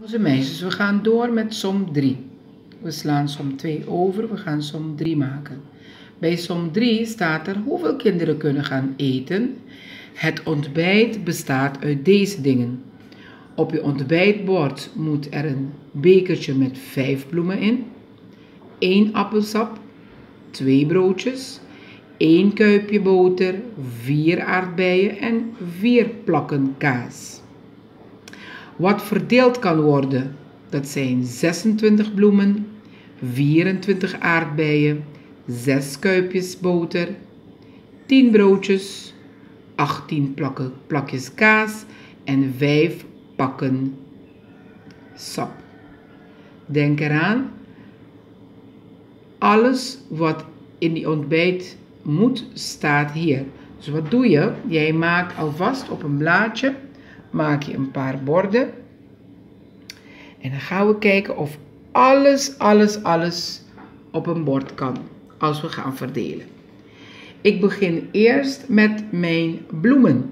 Onze meisjes, we gaan door met som 3. We slaan som 2 over, we gaan som 3 maken. Bij som 3 staat er hoeveel kinderen kunnen gaan eten. Het ontbijt bestaat uit deze dingen. Op je ontbijtbord moet er een bekertje met 5 bloemen in, 1 appelsap, 2 broodjes, 1 kuipje boter, 4 aardbeien en 4 plakken kaas. Wat verdeeld kan worden, dat zijn 26 bloemen, 24 aardbeien, 6 kuipjes boter, 10 broodjes, 18 plakjes kaas en 5 pakken sap. Denk eraan, alles wat in die ontbijt moet, staat hier. Dus wat doe je? Jij maakt alvast op een blaadje, maak je een paar borden. En dan gaan we kijken of alles op een bord kan, als we gaan verdelen. Ik begin eerst met mijn bloemen.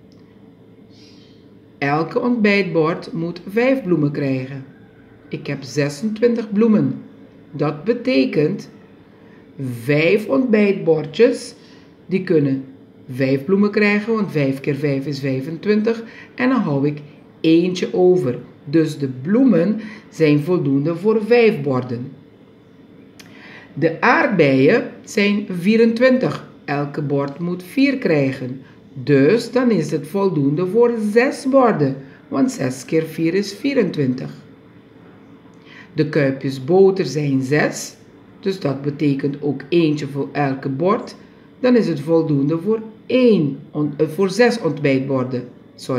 Elke ontbijtbord moet 5 bloemen krijgen. Ik heb 26 bloemen. Dat betekent 5 ontbijtbordjes, die kunnen 5 bloemen krijgen, want 5 keer 5 is 25. En dan hou ik eentje over. Dus de bloemen zijn voldoende voor 5 borden. De aardbeien zijn 24. Elke bord moet 4 krijgen. Dus dan is het voldoende voor 6 borden. Want 6 keer 4 is 24. De kuipjes boter zijn 6. Dus dat betekent ook eentje voor elke bord. Dan is het voldoende voor 6 ontbijtborden.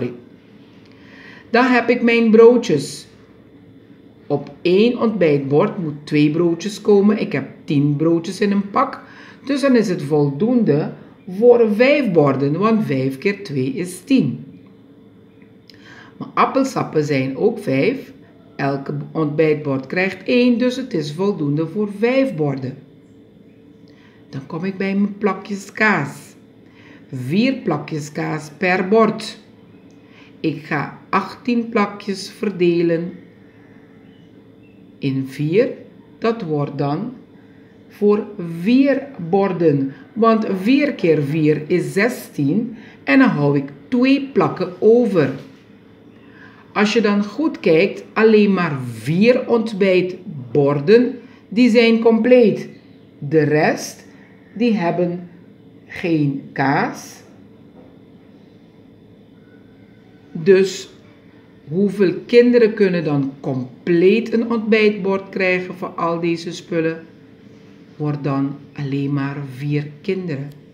Dan heb ik mijn broodjes. Op 1 ontbijtbord moet 2 broodjes komen. Ik heb 10 broodjes in een pak. Dus dan is het voldoende voor 5 borden, want 5 keer 2 is 10. Maar appelsappen zijn ook 5. Elke ontbijtbord krijgt 1, dus het is voldoende voor 5 borden. Dan kom ik bij mijn plakjes kaas. 4 plakjes kaas per bord. Ik ga 18 plakjes verdelen in 4. Dat wordt dan voor 4 borden. Want 4 keer 4 is 16. En dan hou ik 2 plakken over. Als je dan goed kijkt, alleen maar 4 ontbijtborden, die zijn compleet. De rest, die hebben geen kaas. Dus hoeveel kinderen kunnen dan compleet een ontbijtbord krijgen voor al deze spullen? Wordt dan alleen maar 4 kinderen.